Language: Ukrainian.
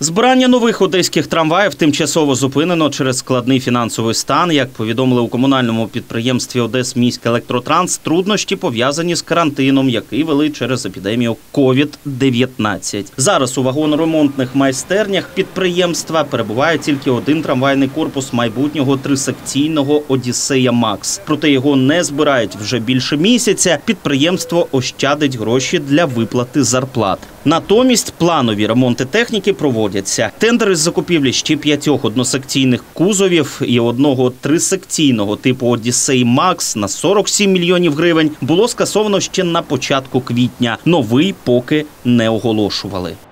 Збирання нових одеських трамваїв тимчасово зупинено через складний фінансовий стан. Як повідомили у комунальному підприємстві «Одесміськелектротранс», труднощі пов'язані з карантином, який вели через епідемію COVID-19. Зараз у вагоноремонтних майстернях підприємства перебуває тільки один трамвайний корпус майбутнього трисекційного «Одіссея Макс». Проте його не збирають вже більше місяця. Підприємство ощадить гроші для виплати зарплат. Натомість планові ремонти техніки проводяться. Тендер із закупівлі ще 5 односекційних кузовів і одного трисекційного типу «Одіссей Макс» на 47 мільйонів гривень було скасовано ще на початку квітня. Новий поки не оголошували.